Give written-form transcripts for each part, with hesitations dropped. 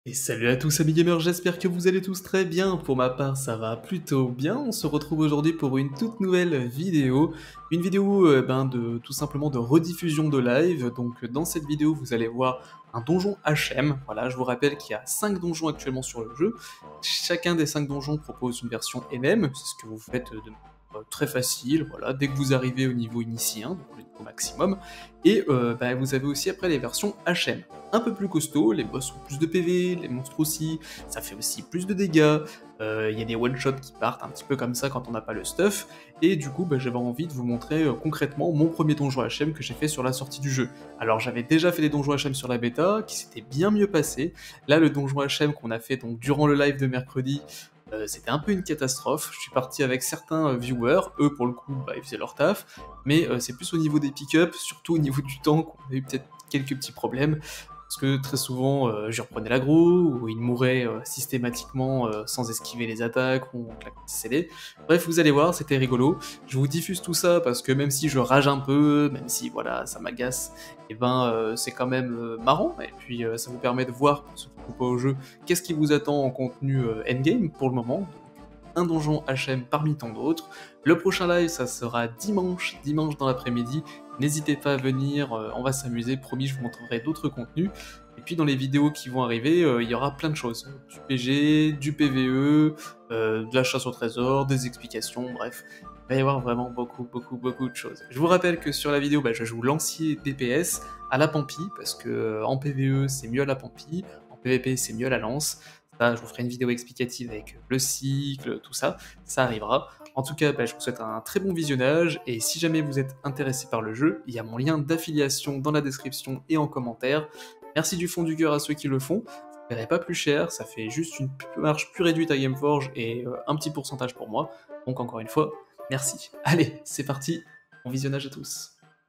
Et salut à tous amis gamers, j'espère que vous allez tous très bien. Pour ma part, ça va plutôt bien. On se retrouve aujourd'hui pour une toute nouvelle vidéo. Une vidéo tout simplement de rediffusion de live. Donc dans cette vidéo, vous allez voir un donjon HM. Voilà, je vous rappelle qu'il y a 5 donjons actuellement sur le jeu. Chacun des 5 donjons propose une version MM. C'est ce que vous faites de très facile, voilà, dès que vous arrivez au niveau initié, donc le niveau maximum. Et vous avez aussi après les versions HM. Un peu plus costaud, les boss ont plus de PV, les monstres aussi, ça fait aussi plus de dégâts, il y a des one-shots qui partent un petit peu comme ça quand on n'a pas le stuff, et du coup j'avais envie de vous montrer concrètement mon premier donjon HM que j'ai fait sur la sortie du jeu. Alors j'avais déjà fait des donjons HM sur la bêta, qui s'étaient bien mieux passés. Là le donjon HM qu'on a fait donc durant le live de mercredi, c'était un peu une catastrophe. Je suis parti avec certains viewers, eux pour le coup ils faisaient leur taf, mais c'est plus au niveau des pick-up, surtout au niveau du temps qu'on a eu peut-être quelques petits problèmes. Parce que très souvent, je reprenais l'aggro, ou il mourait systématiquement sans esquiver les attaques, ou on claque scellé. Bref, vous allez voir, c'était rigolo. Je vous diffuse tout ça parce que même si je rage un peu, même si voilà, ça m'agace, et c'est quand même marrant, et puis ça vous permet de voir, pour ceux qui ne jouent pas au jeu, qu'est-ce qui vous attend en contenu endgame pour le moment. Un donjon HM parmi tant d'autres. Le prochain live, ça sera dimanche dans l'après-midi. N'hésitez pas à venir, on va s'amuser, promis, je vous montrerai d'autres contenus. Et puis dans les vidéos qui vont arriver, il y aura plein de choses. Du PG, du PVE, de la chasse au trésor, des explications, bref. Il va y avoir vraiment beaucoup de choses. Je vous rappelle que sur la vidéo, je joue lancier DPS à la Pampi, parce que en PVE c'est mieux à la Pampi, en PVP c'est mieux à la lance. Ça, je vous ferai une vidéo explicative avec le cycle, tout ça, ça arrivera. En tout cas, je vous souhaite un très bon visionnage, et si jamais vous êtes intéressé par le jeu, il y a mon lien d'affiliation dans la description et en commentaire. Merci du fond du cœur à ceux qui le font, ça ne paierait pas plus cher, ça fait juste une marge plus réduite à Gameforge et un petit pourcentage pour moi, donc encore une fois, merci. Allez, c'est parti, bon visionnage à tous.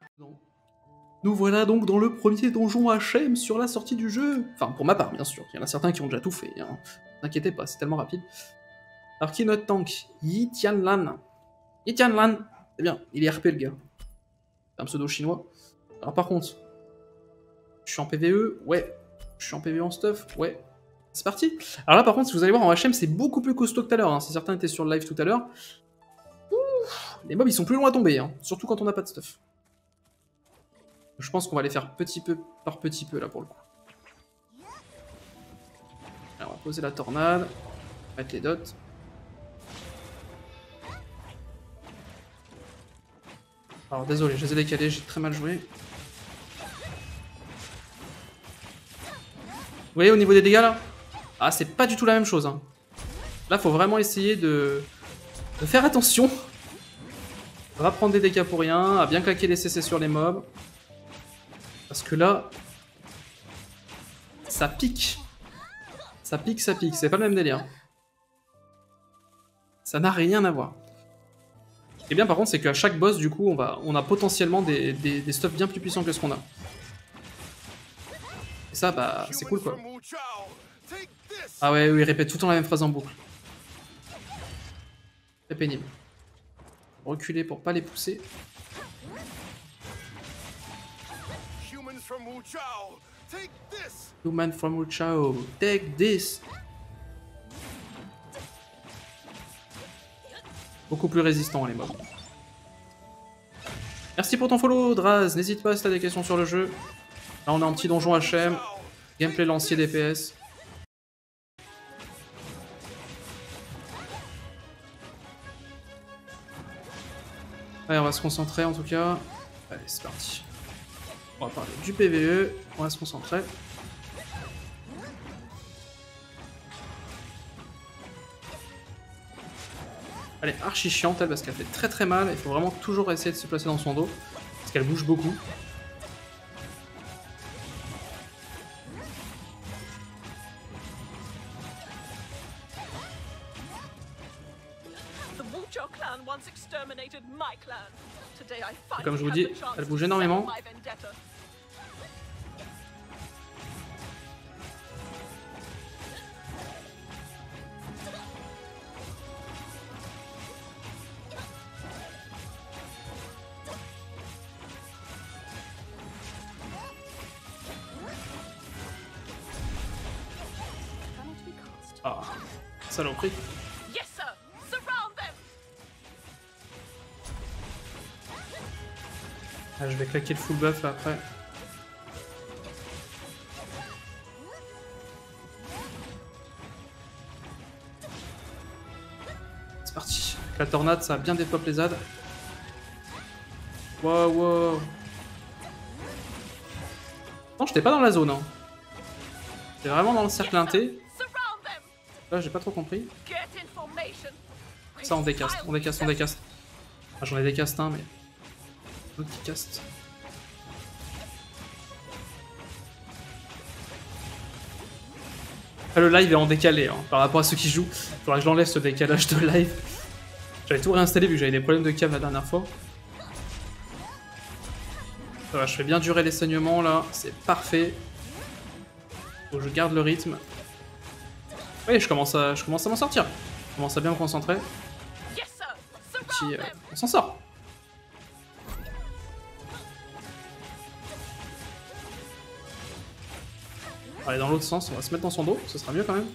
Nous voilà donc dans le premier donjon HM sur la sortie du jeu. Enfin, pour ma part, bien sûr. Il y en a certains qui ont déjà tout fait. Hein. Ne vous inquiétez pas, c'est tellement rapide. Alors, qui est notre tank? Yi Tianlan. Yi Tianlan. C'est bien, il est RP, le gars. C'est un pseudo chinois. Alors, par contre, je suis en PVE. Ouais. Je suis en PVE en stuff. Ouais. C'est parti. Alors là, par contre, si vous allez voir, en HM, c'est beaucoup plus costaud que tout à l'heure. Hein. Si certains étaient sur le live tout à l'heure, les mobs, ils sont plus loin à tomber. Hein. Surtout quand on n'a pas de stuff. Je pense qu'on va les faire petit peu par petit peu là pour le coup. Alors on va poser la tornade, mettre les dots. Alors désolé, je les ai décalés, j'ai très mal joué. Vous voyez au niveau des dégâts là? Ah c'est pas du tout la même chose. Hein. Là faut vraiment essayer de faire attention. On va prendre des dégâts pour rien, à bien claquer les CC sur les mobs. Parce que là, ça pique. Ça pique, c'est pas le même délire. Ça n'a rien à voir. Et bien par contre, c'est qu'à chaque boss, du coup, on a potentiellement des stuffs bien plus puissants que ce qu'on a. Et ça, c'est cool quoi. Ah ouais, oui, il répète tout le temps la même phrase en boucle. C'est pénible. Reculer pour pas les pousser. Human from Wu Chao, take this. Beaucoup plus résistant les mobs. Merci pour ton follow Draz, n'hésite pas si t'as des questions sur le jeu. Là on est en petit donjon HM, gameplay lancier DPS. Allez on va se concentrer en tout cas. Allez c'est parti. On va parler du PVE, on va se concentrer. Elle est archi chiante elle parce qu'elle fait très mal, il faut vraiment toujours essayer de se placer dans son dos, parce qu'elle bouge beaucoup. Comme je vous dis, elle bouge énormément. Ah, saloperie. Yes, sir. Surround them. Ah, je vais claquer le full buff là après. C'est parti. Avec la tornade, ça a bien développé les ZAD. Wow, wow. Non, j'étais pas dans la zone. Hein. J'étais vraiment dans le cercle inté. Surround them. Là, j'ai pas trop compris. Get in formation. Ça, on décaste, on décaste, on décaste. Ah, j'en ai décaste un, mais... L'autre qui caste. Ah, le live est en décalé, hein, par rapport à ceux qui jouent. Faudra que je l'enlève ce décalage de live. J'avais tout réinstallé vu que j'avais des problèmes de câble la dernière fois. Ça va, je fais bien durer les saignements là, c'est parfait. Faut que je garde le rythme. Oui, je commence à m'en sortir. Je commence à bien me concentrer. Yes, sir. Puis, Surround them. on s'en sort. On va aller dans l'autre sens, on va se mettre dans son dos, ce sera mieux quand même.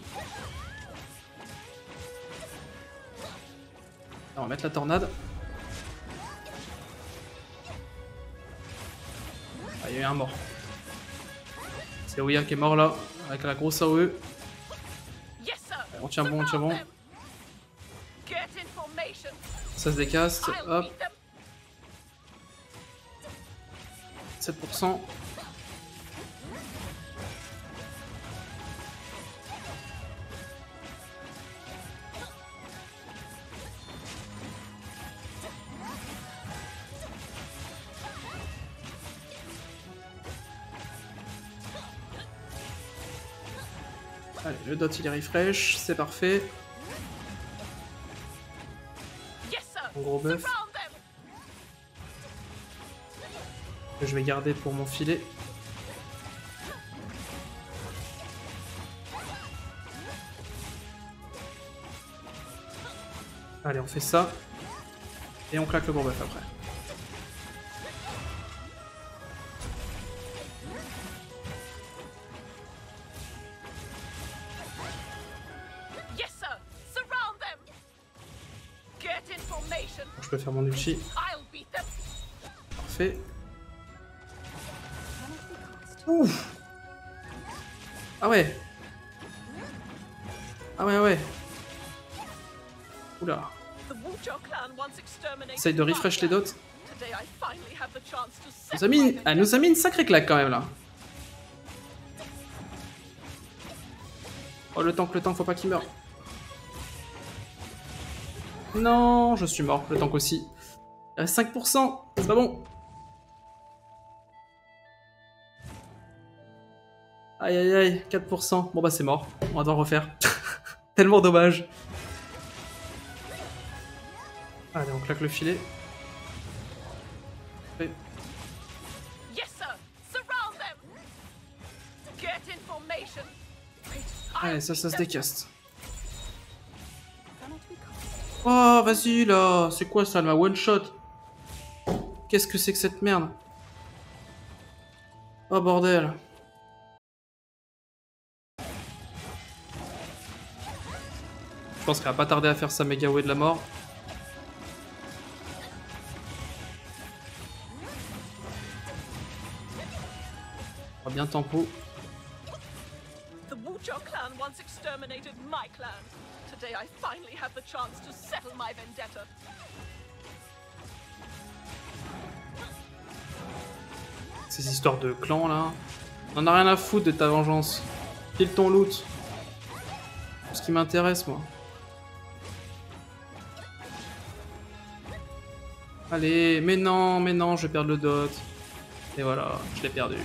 On va mettre la tornade. Ah, il y a eu un mort. C'est Ouya qui est mort là, avec la grosse AOE. Yes, sir. On tient bon, on tient bon. Surround them. Get in formation. Ça se décaste, I'll hop, beat them. 7%. Allez, le dot il est refresh, c'est parfait. Yes, sir. Un gros buff Surround them. que je vais garder pour mon filet. Allez, on fait ça. Et on claque le gros buff après. Yes, sir. Surround them. Get in formation. Je peux faire mon ulti. I'll beat them. Parfait. Ouf. Ah ouais. Ah ouais, ouais. Oula. The Wuchou clan once exterminated Essaye de refresh les dots. Today I finally have the chance to Elle settle my elle nous a mis une sacrée claque quand même là. Oh le tank, faut pas qu'il meure. Non, je suis mort, le tank aussi. Il reste 5%, c'est pas bon. Aïe aïe aïe, 4%. Bon bah c'est mort, on va devoir refaire. Tellement dommage. Allez, on claque le filet. Parfait. Yes, sir. Surround them. Get in formation. Allez, ça se décaste. Oh, vas-y là, c'est quoi ça, ma one shot? Qu'est-ce que c'est que cette merde? Oh bordel. Je pense qu'elle va pas tarder à faire sa méga way de la mort. On va bien tempo. The Wuchou clan once exterminated my clan. Today I finally have the chance to settle my vendetta. Ces histoires de clans là. On en a rien à foutre de ta vengeance. Kill ton loot. C'est ce qui m'intéresse moi. Allez, mais non, je vais perdre le dot. Et voilà, je l'ai perdu.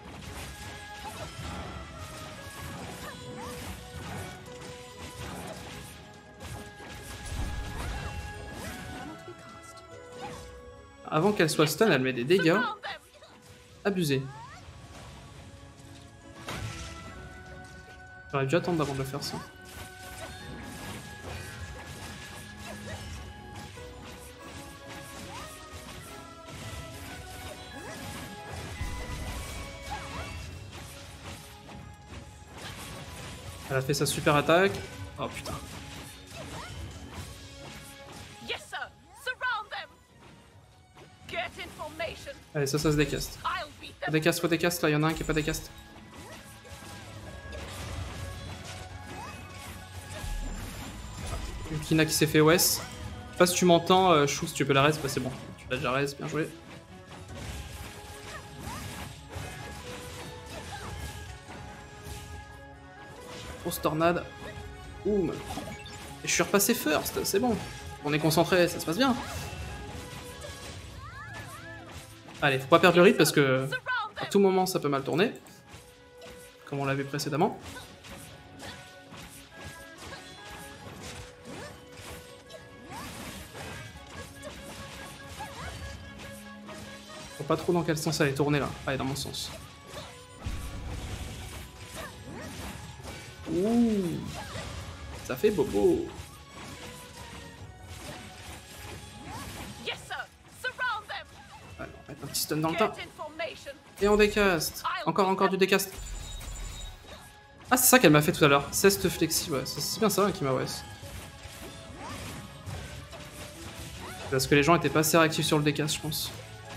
Avant qu'elle soit stun, elle met des dégâts. Surround them. Abusé. J'aurais dû attendre avant de le faire ça. Elle a fait sa super attaque. Oh putain. Yes, sir. Surround them. Get in formation. Allez, ça se décaste. I'll beat them. Faut décaste, là, il y en a un qui est pas décaste. Kina qui s'est fait OS. Je sais pas si tu m'entends, Chou, si tu peux la res, bah c'est bon. Tu l'as déjà res, bien joué. Grosse tornade. Boum. Et je suis repassé first, c'est bon. On est concentré, ça se passe bien. Allez, faut pas perdre le rythme parce que à tout moment ça peut mal tourner. Comme on l'a vu précédemment. Je sais pas trop dans quel sens elle est tournée là. Allez, dans mon sens. Ouh, ça fait bobo. Yes, sir. Surround them. Allez, on va mettre un petit stun dans le tas. Get in formation. Et on décaste. Encore du décaste. Ah, c'est ça qu'elle m'a fait tout à l'heure. Ceste flexi, ouais. C'est bien ça qui m'a OS. Parce que les gens étaient pas assez réactifs sur le décast, je pense.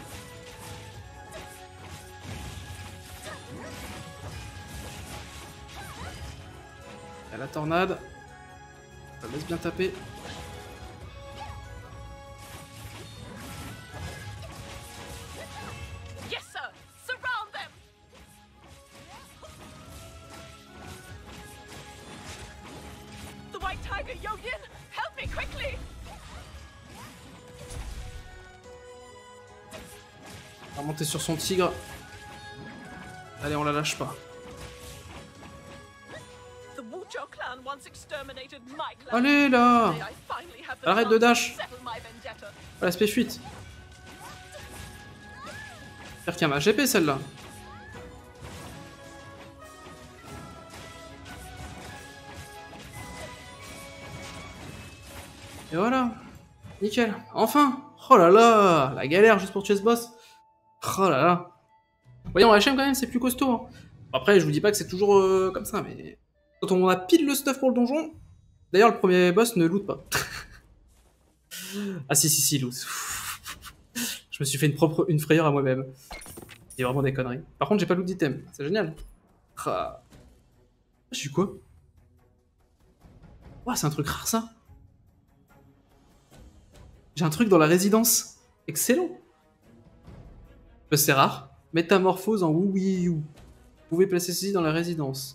Il y a la tornade. Ça laisse bien taper. Yes, sir. Surround them. The White Tiger, Yo-Yin, help me quickly. On va monter sur son tigre. Allez, on la lâche pas. The Wuchou clan once exterminated my clan. Allez là. Today I finally have the Arrête de chance to dash. settle my vendetta. Oh, l'aspect fuite. J'espère qu'il y a ma GP celle-là. Et voilà. Nickel. Enfin. Oh là là. La galère juste pour tuer ce boss. Oh là là. Voyons, HM quand même c'est plus costaud. Hein. Après je vous dis pas que c'est toujours comme ça, mais... Quand on a pile le stuff pour le donjon... D'ailleurs le premier boss ne loot pas. Ah si, loot. Je me suis fait une frayeur à moi-même. C'est vraiment des conneries. Par contre j'ai pas loot d'item. C'est génial. Ah. J'ai eu quoi? Ouah, c'est un truc rare ça. J'ai un truc dans la résidence. Excellent. C'est rare. Métamorphose en Wu-Wii-U. Vous pouvez placer ceci dans la résidence.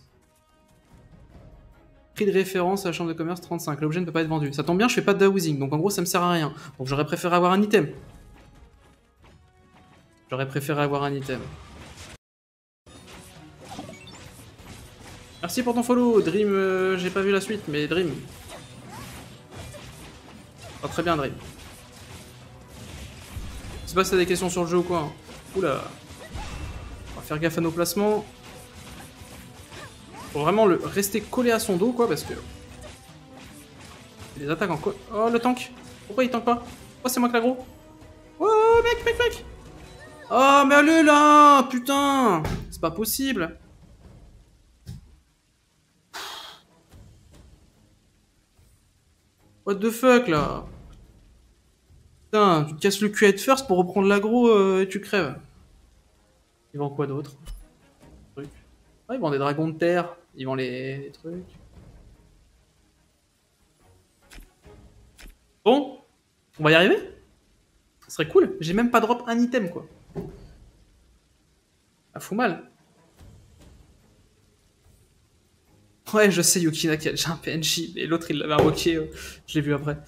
Prix de référence à la chambre de commerce 35. L'objet ne peut pas être vendu. Ça tombe bien, je fais pas de dowsing, donc en gros ça me sert à rien. Donc j'aurais préféré avoir un item. Merci pour ton follow, Dream. J'ai pas vu la suite, mais Dream. Oh, très bien, Dream. Je sais pas si t'as des questions sur le jeu ou quoi. Hein. Oula. On va faire gaffe à nos placements. Faut vraiment rester collé à son dos, quoi, parce que... Il y a des attaques en quoi. Oh, le tank. Pourquoi il tank pas? Oh, c'est moi que l'aggro. Oh, mec. Oh, mais allez, là. Putain. C'est pas possible. What the fuck, là. Putain, tu te casses le cul à être first pour reprendre l'aggro et tu crèves. Ils vendent quoi d'autre? Ah, ils vendent des dragons de terre, ils vendent les trucs. Bon, on va y arriver? Ce serait cool, j'ai même pas drop un item quoi. Ça fout mal. Ouais, je sais Yukina qui a déjà un PNJ, mais l'autre il l'avait invoqué, je l'ai vu après.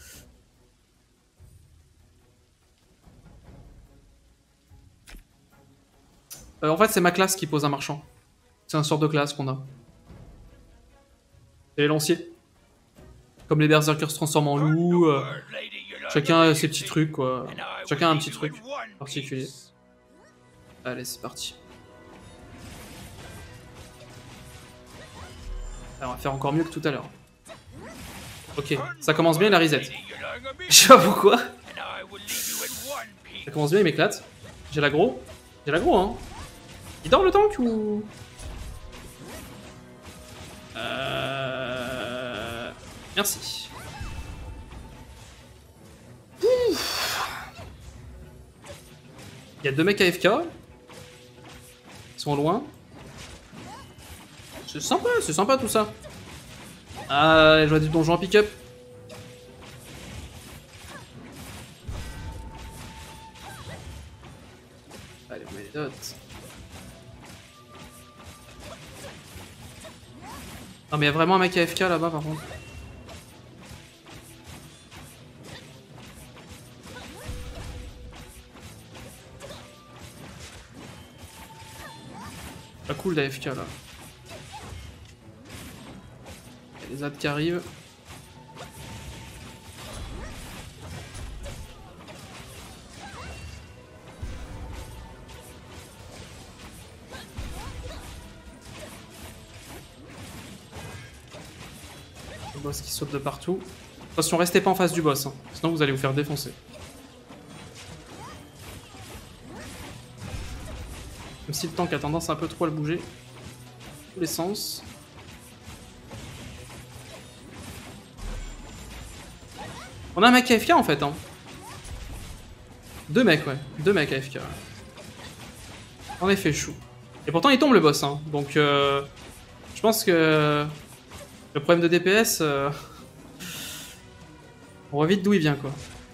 En fait, c'est ma classe qui pose un marchand. C'est un sort de classe qu'on a. C'est les lanciers. Comme les berserkers se transforment en loup. Chacun a ses petits trucs, quoi. Chacun a un petit truc particulier. Allez, c'est parti. Alors, on va faire encore mieux que tout à l'heure. Ok, ça commence bien la reset. Je sais pas pourquoi. Ça commence bien, il m'éclate. J'ai l'aggro. Hein. Il dort le tank ou... Merci. Il y a 2 mecs AFK. Ils sont loin. C'est sympa tout ça. Ah, je vois du donjon en pick-up. Allez, on met les dots. Non mais il y a vraiment un mec AFK là-bas par contre. Pas cool d'AFK là. Il y a les ZAD qui arrivent. Le boss qui saute de partout. Attention, restez pas en face du boss, hein. Sinon vous allez vous faire défoncer. Même si le tank a tendance un peu trop à le bouger. Dans tous les sens. On a un mec AFK en fait, hein. 2 mecs, ouais. 2 mecs AFK. Ouais. En effet, chou. Et pourtant il tombe le boss, hein. Donc je pense que le problème de DPS, on voit vite d'où il vient quoi.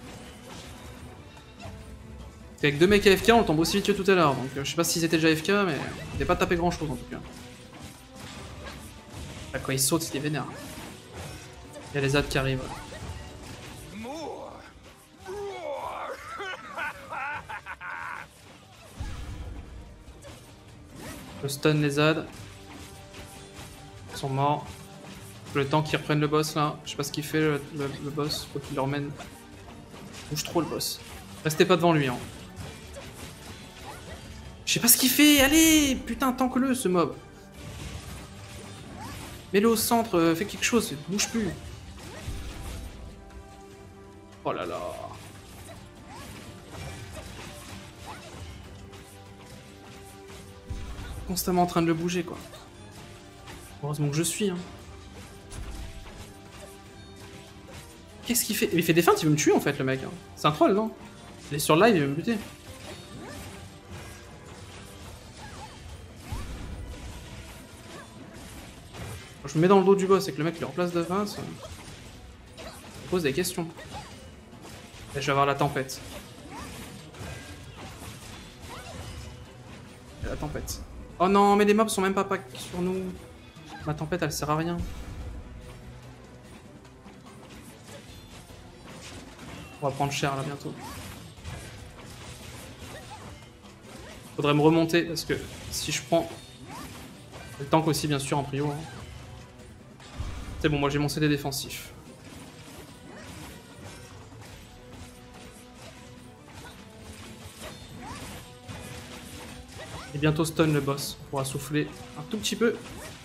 Avec 2 mecs AFK, on tombe aussi vite que tout à l'heure. Donc je sais pas s'ils étaient déjà AFK, mais ils n'avaient pas tapé grand chose en tout cas. Là, quand ils sautent, c'était vénère. Il y a les ZAD qui arrivent. Je stun les ZAD. Ils sont morts. Le temps qu'ils reprennent le boss là. Je sais pas ce qu'il fait le boss. Faut qu'il le remène. Bouge trop le boss. Restez pas devant lui hein. Je sais pas ce qu'il fait. Allez, putain, tank-le ce mob. Mets-le au centre. Fais quelque chose. Bouge plus. Oh là là. Constamment en train de le bouger quoi. Heureusement que je suis hein. Qu'est-ce qu'il fait? Il fait des feintes, il veut me tuer en fait le mec. Hein. C'est un troll non? Il est sur live, il veut me buter. Quand je me mets dans le dos du boss et que le mec il est en place de feinte, ça pose des questions. Et je vais avoir la tempête. Et la tempête. Oh non, mais les mobs sont même pas pack sur nous. Ma tempête, elle sert à rien. On va prendre cher là bientôt. Faudrait me remonter parce que si je prends le tank aussi bien sûr en prio. Hein. C'est bon, moi j'ai mon CD défensif. Et bientôt stun le boss. On pourra souffler un tout petit peu.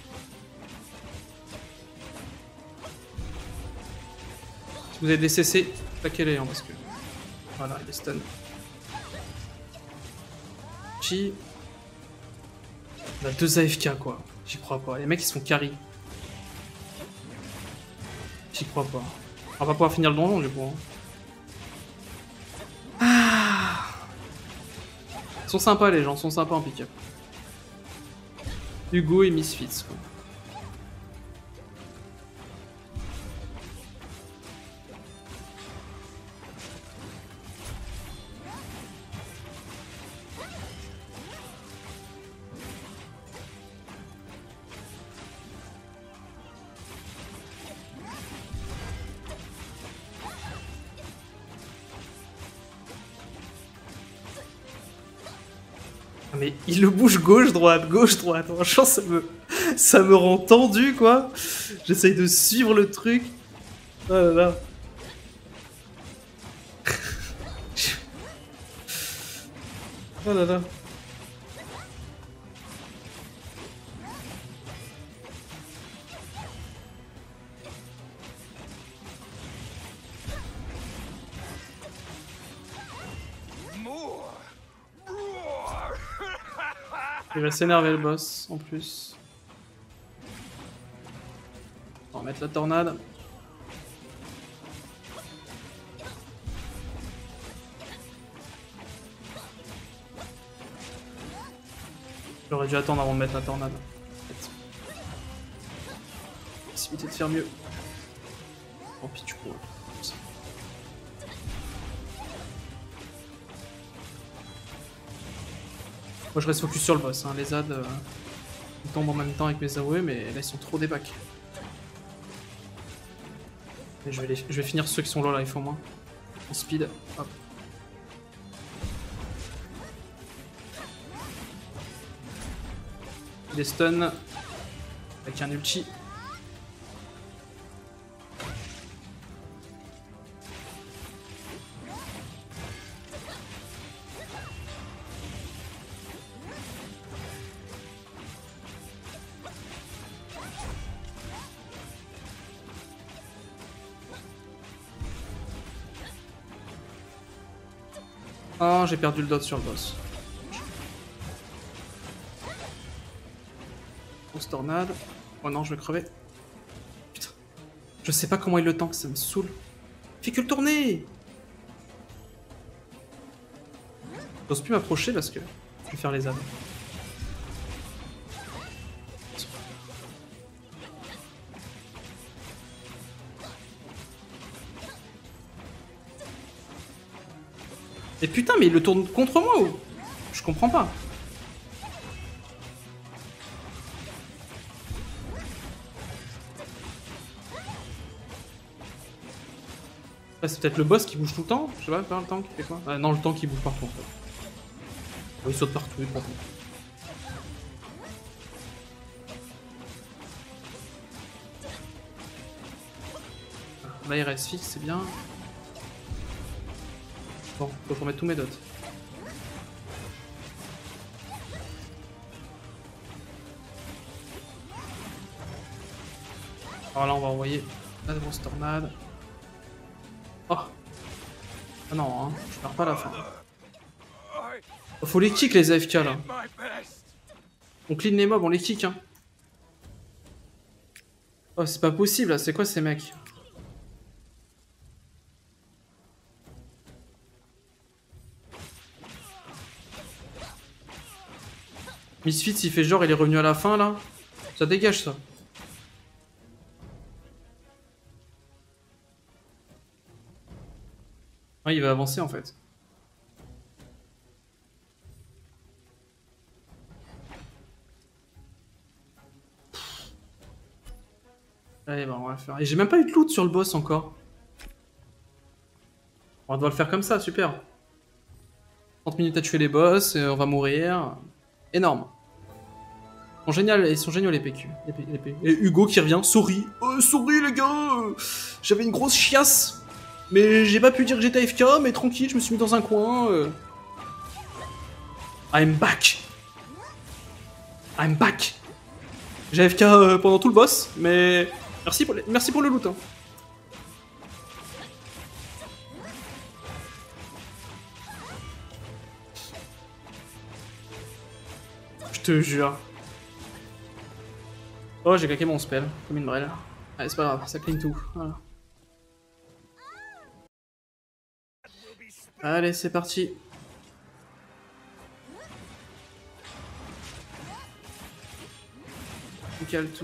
Si vous avez des CC, plaquez-les hein, parce que... Voilà, il est stun. Chi. On a 2 AFK quoi. J'y crois pas. Les mecs ils se font carry. J'y crois pas. On va pouvoir finir le donjon du coup. Hein. Ils sont sympas les gens, sont sympas en pick-up. Hugo et Misfits quoi. Mais il le bouge gauche-droite. Franchement, ça me rend tendu, quoi. J'essaye de suivre le truc. Oh là là. Oh là là. Il va s'énerver le boss en plus. On va mettre la tornade. J'aurais dû attendre avant de mettre la tornade. Possibilité de faire mieux. Tant pis, tu cours. Moi je reste focus sur le boss, hein. Les ZAD ils tombent en même temps avec mes AOE, mais là ils sont trop des bacs. Et je vais finir ceux qui sont là, il faut moins. En speed, hop. Des stuns avec un ulti. Oh, j'ai perdu le dot sur le boss. Grosse tornade. Oh non, je vais crever. Putain. Je sais pas comment il le tank, ça me saoule. Fais que le tourner. J'ose plus m'approcher parce que je vais faire les âmes. Et putain, mais il le tourne contre moi ou... Je comprends pas. Ah, c'est peut-être le boss qui bouge tout le temps. Je sais pas, le tank qui fait quoi? Ah, non, le tank qui bouge partout en fait. Oh, il saute partout, il prend tout. Là il reste fixe, c'est bien. Bon, faut que je remette tous mes dots. Alors là on va envoyer la grosse tornade. Oh. Ah non, hein, je perds pas la fin. Oh, faut les kick les AFK là. On clean les mobs, on les kick hein. Oh c'est pas possible là, c'est quoi ces mecs? Misfits il fait genre il est revenu à la fin là. Ça dégage ça. Ouais, il va avancer en fait. Allez, bah on va le faire. Et j'ai même pas eu de loot sur le boss encore. On doit le faire comme ça, super. 30 minutes à tuer les boss, on va mourir. Énorme. Ils sont géniaux les PQ. Et Hugo qui revient, sorry. Sorry les gars, j'avais une grosse chiasse. Mais j'ai pas pu dire que j'étais AFK, mais tranquille, je me suis mis dans un coin. I'm back. I'm back. J'ai AFK pendant tout le boss, mais merci pour le loot. Hein. Je te jure. Oh, j'ai claqué mon spell, comme une brêle. Allez, c'est pas grave, ça clean tout. Voilà. Allez, c'est parti. On cale tout.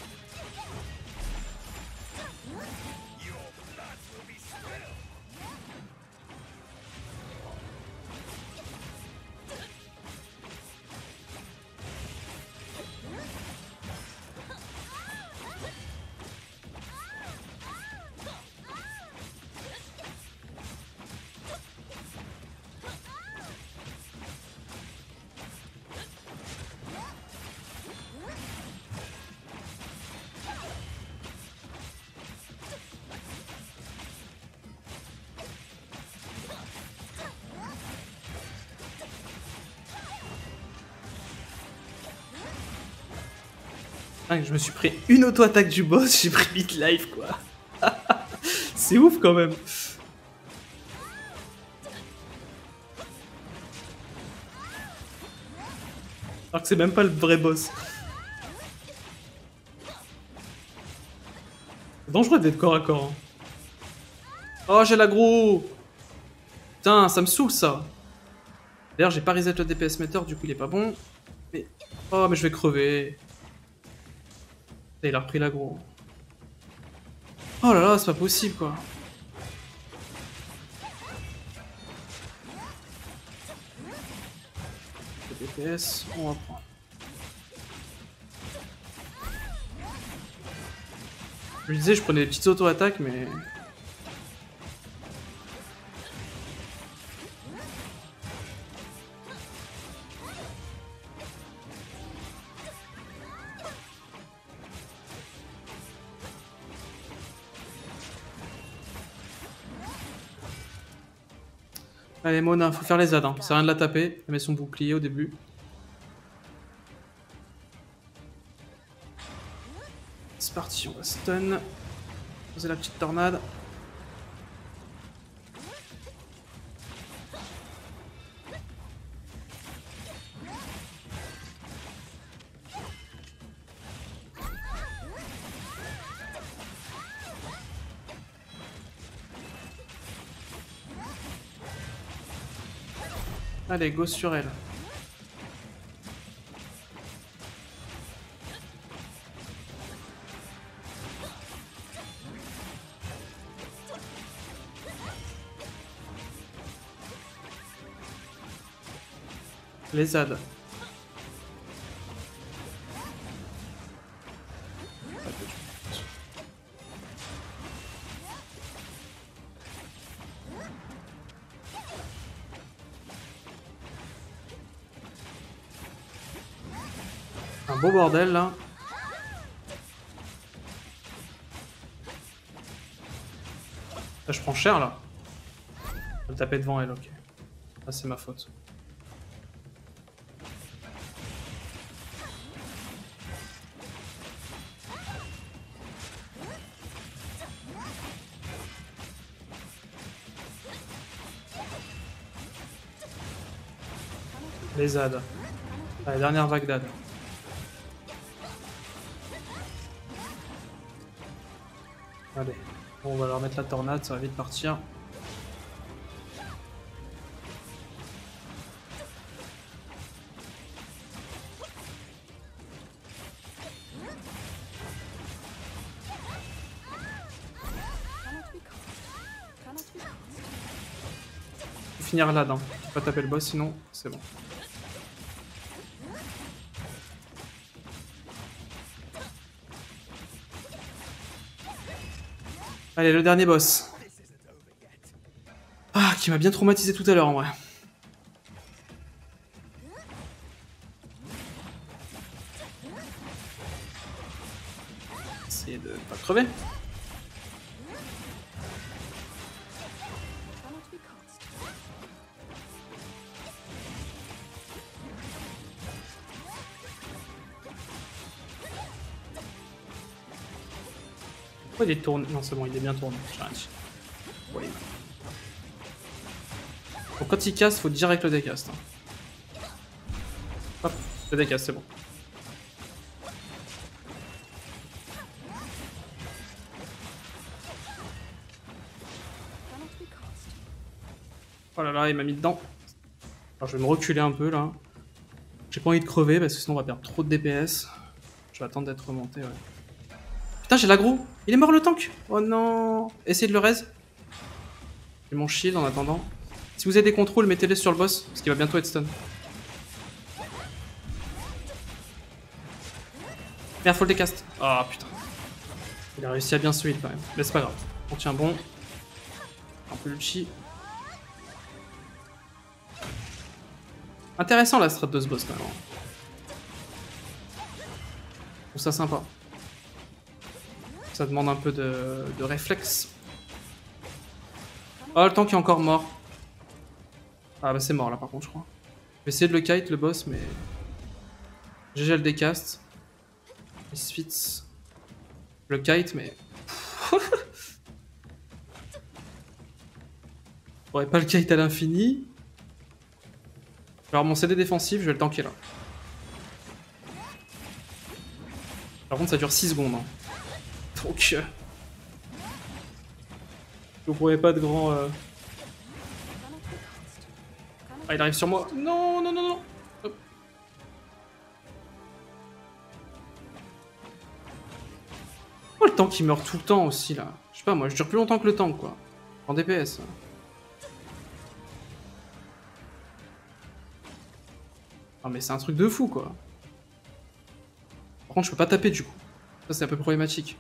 Je me suis pris une auto-attaque du boss, j'ai pris 8 life quoi. C'est ouf quand même. Alors que c'est même pas le vrai boss. C'est dangereux d'être corps à corps. Hein. Oh j'ai l'aggro. Putain ça me saoule ça. D'ailleurs j'ai pas reset le DPS meter du coup il est pas bon. Mais Oh, mais je vais crever. Et il a repris l'aggro. Oh là là, c'est pas possible quoi. Le DPS, on va prendre. Je lui disais, je prenais des petites auto-attaques, mais. Allez, Mona, faut faire les ZAD, hein. C'est rien de la taper. Elle met son bouclier au début. C'est parti, on va stun. Poser la petite tornade. Allez, go sur elle. Les ZAD. Un beau bordel là. Là je prends cher là. Je vais le taper devant elle, ok. Là c'est ma faute. Les ZAD. Allez, dernière vague d'AD. Allez, bon, on va leur mettre la tornade, ça va vite partir. Faut finir là, hein. Faut pas taper le boss sinon, c'est bon. Allez, le dernier boss. Ah, qui m'a bien traumatisé tout à l'heure en vrai. Essayer de pas crever. Pourquoi il est tourné? Non, c'est bon, il est bien tourné. J'ai rien dit. Ouais. Donc quand il casse, faut direct le décast. Hein. Hop, le décast, c'est bon. Oh là là, il m'a mis dedans. Alors je vais me reculer un peu là. J'ai pas envie de crever parce que sinon on va perdre trop de DPS. Je vais attendre d'être remonté, ouais. Putain, j'ai l'aggro. Il est mort le tank. Oh non. Essayez de le raise. J'ai mon shield en attendant. Si vous avez des contrôles, mettez-les sur le boss, parce qu'il va bientôt être stun. Merde, faut le décast. Ah putain. Il a réussi à bien se heal quand même. Mais c'est pas grave. On tient bon. Un peu le chi. Intéressant la strat de ce boss quand même. Je trouve ça sympa. Ça demande un peu de réflexe. Oh, le tank est encore mort. Ah bah c'est mort là par contre je crois. Je vais essayer de le kite le boss mais... GG le décast. Misfits. Le kite mais... Je pourrais pas le kite à l'infini. Alors mon CD défensif je vais le tanker là. Par contre ça dure 6 secondes. Hein. Donc... vous pourrez pas de grand... Ah, il arrive sur moi. Non, non, non, non. Hop. Oh, le tank il meurt tout le temps aussi là. Je sais pas, moi je dure plus longtemps que le tank quoi. En DPS. Ah mais c'est un truc de fou quoi. Par contre je peux pas taper du coup. Ça c'est un peu problématique.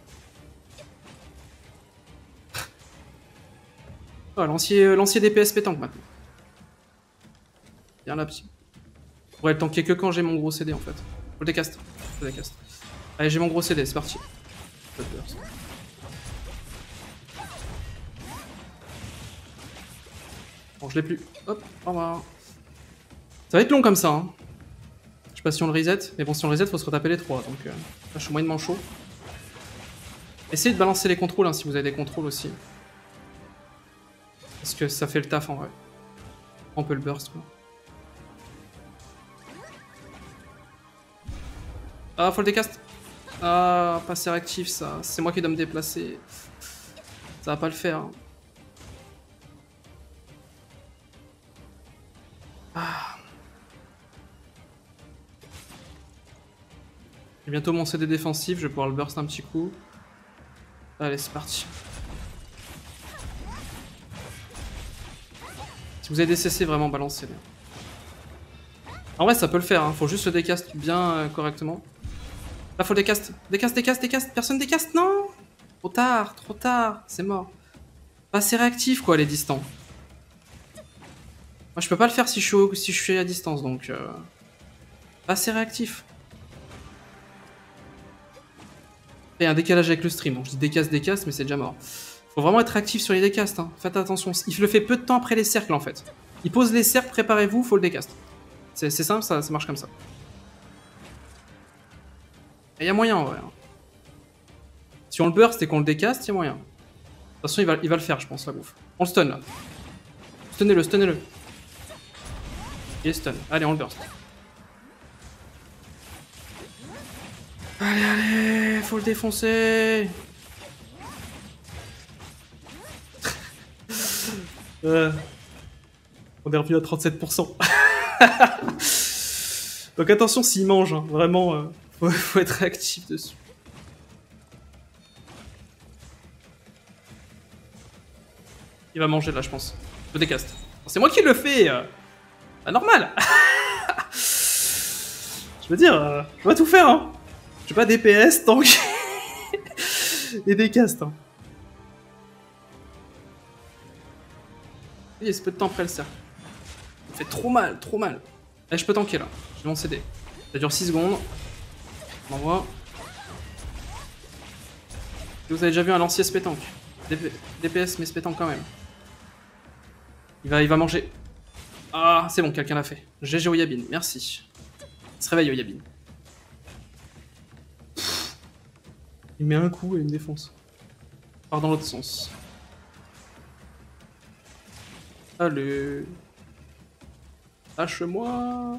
Oh, lancier DPS pétanque maintenant. Viens là petit. Je pourrais le tanker que quand j'ai mon gros CD en fait. Faut le décaste. Faut le décaste. Allez j'ai mon gros CD, c'est parti. Bon je l'ai plus. Hop, au revoir. Ça va être long comme ça hein. Je sais pas si on le reset, mais bon si on le reset faut se retaper les 3 donc là je suis moyennement chaud. Essayez de balancer les contrôles hein, si vous avez des contrôles aussi. Parce que ça fait le taf en vrai. On peut le burst quoi. Ah faut le décast. Ah pas assez réactif ça. C'est moi qui dois me déplacer. Ça va pas le faire. Hein. Ah. J'ai bientôt mon CD défensif, je vais pouvoir le burst un petit coup. Allez c'est parti. Si vous avez des CC vraiment balancez-les. En vrai ça peut le faire, hein. Faut juste le décast bien correctement. Là faut décast. Décast. Personne décast, non. Trop tard, c'est mort. Pas assez réactif quoi les distants. Moi je peux pas le faire si je suis à distance donc... Pas assez réactif. Il y a un décalage avec le stream, donc je dis décaste, mais c'est déjà mort. Faut vraiment être réactif sur les décastes, hein. Faites attention. Il le fait peu de temps après les cercles en fait. Il pose les cercles, préparez-vous, faut le décaste. C'est simple, ça marche comme ça. Et y a moyen en vrai. Hein. Si on le burst et qu'on le décaste, y a moyen. De toute façon, il va le faire, je pense, la bouffe. On le stun là. Stunnez-le. Il est stun. Allez, on le burst. Allez, faut le défoncer. On est revenu à 37%. Donc attention s'il mange, hein. Vraiment, faut être réactif dessus. Il va manger là, je pense. Je décaste. C'est moi qui le fais. Pas normal. Je veux dire, je dois tout faire. Hein. J'ai pas DPS, tank et décaste. Hein. Il y a ce peu de temps après le cercle. Ça fait trop mal. Allez, je peux tanker là. J'ai mon CD. Ça dure 6 secondes. On envoie. Vous avez déjà vu un lancier spétank. DPS mais spétank quand même. Il va manger. Ah, c'est bon, quelqu'un l'a fait. GG Oyabin, merci. Il se réveille Oyabin. Il met un coup et il me défonce. Part dans l'autre sens. Allez. Lâche-moi.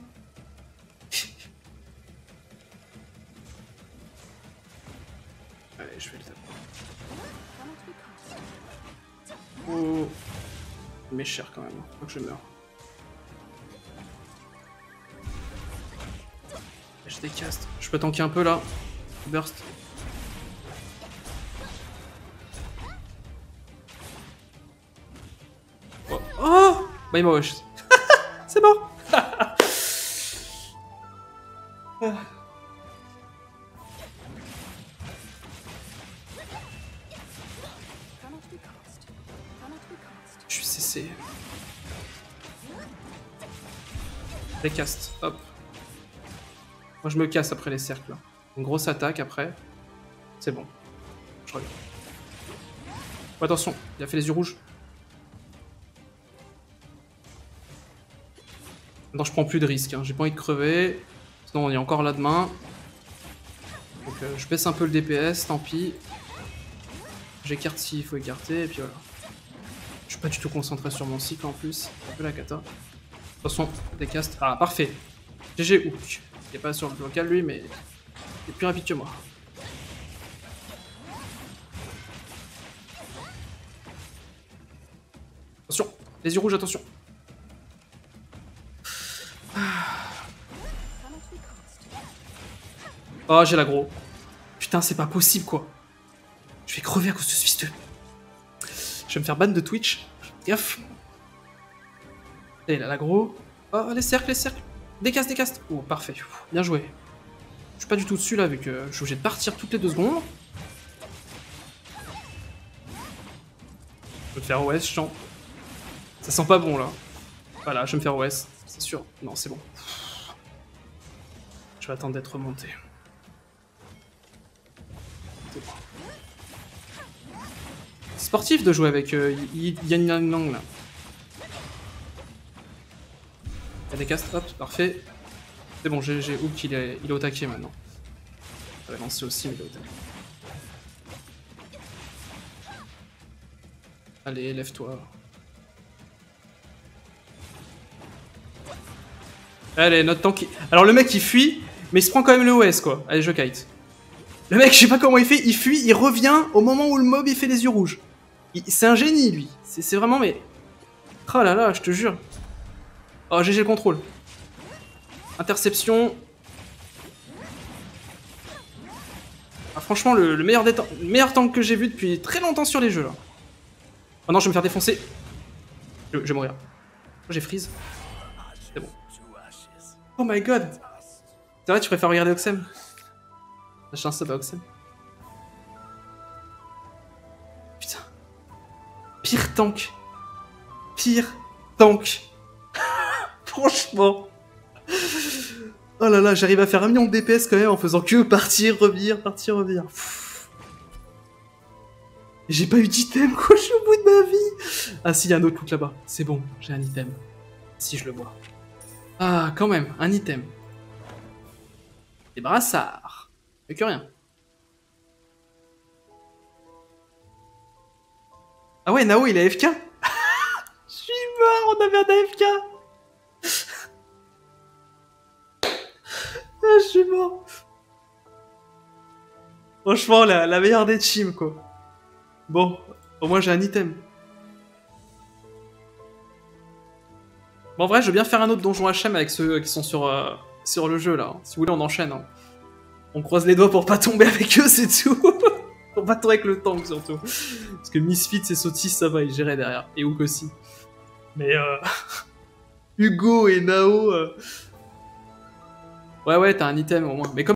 Allez, je vais le taper. Oh. Il m'est cher quand même, faut que je meure. Je décaste. Je peux tanker un peu là. Burst. Oh, bah il m'a wesh. C'est mort. Je suis cessé. Décaste, hop. Moi je me casse après les cercles. Une grosse attaque après. C'est bon. Je reviens. Oh, attention, il a fait les yeux rouges. Maintenant je prends plus de risques, hein. J'ai pas envie de crever. Sinon on est encore là demain. Donc je baisse un peu le DPS, tant pis. J'écarte s'il faut écarter, et puis voilà. Je suis pas du tout concentré sur mon cycle en plus. Un peu la cata. De toute façon, décaste. Ah, parfait. GG Hook. Il est pas sur le local lui, mais il est plus rapide que moi. Attention, les yeux rouges, attention. Oh, j'ai l'aggro. Putain, c'est pas possible quoi. Je vais crever à cause de ce fils de... Je vais me faire ban de Twitch. Gaffe. Et là, l'aggro. Oh, les cercles, les cercles. Décaste, décaste. Oh, parfait. Bien joué. Je suis pas du tout dessus, là, vu que je suis obligé de partir toutes les 2 secondes. Je vais te faire OS, chiant. Ça sent pas bon, là. Voilà, je vais me faire OS. C'est sûr. Non, c'est bon. Je vais attendre d'être remonté. C'est bon. Sportif de jouer avec Yan Yang Lang, là. Il y a des castes, hop, parfait. C'est bon, j'ai Hook, il est au taquet maintenant. Je vais lancer aussi, mais il est au taquet. Allez, lève-toi. Allez, notre tank... Alors le mec il fuit, mais il se prend quand même le OS quoi. Allez, je kite. Le mec, je sais pas comment il fait, il fuit, il revient au moment où le mob il fait les yeux rouges. C'est un génie lui. C'est vraiment mais... Oh là là, je te jure. Oh, GG le contrôle. Interception. Ah, franchement, le meilleur tank que j'ai vu depuis très longtemps sur les jeux là. Oh non, je vais me faire défoncer. Je vais mourir. J'ai freeze. C'est bon. Oh my god. C'est vrai, tu préfères regarder Oxem? Lâche un sub à Oxem. Putain. Pire tank. Pire tank. Franchement. Oh là là, j'arrive à faire 1 million de DPS quand même en faisant que partir, revenir, partir, revenir. J'ai pas eu d'item quoi, je suis au bout de ma vie. Ah si, il y a un autre loot là-bas. C'est bon, j'ai un item. Si je le vois. Ah, quand même, un item. Des brassards. Mais que rien. Ah ouais, Nao il est AFK. Je suis mort, on avait un AFK. Ah, je suis mort. Franchement, la meilleure des teams, quoi. Bon, au moins j'ai un item. Bon, en vrai, je veux bien faire un autre donjon HM avec ceux qui sont sur le jeu, là. Si vous voulez, on enchaîne. Hein. On croise les doigts pour pas tomber avec eux, c'est tout. Pour pas tomber avec le tank, surtout. Parce que Misfits et Sotis, ça va, ils géraient derrière. Et Hook aussi. Mais Hugo et Nao... Ouais, t'as un item au moins. Mais comme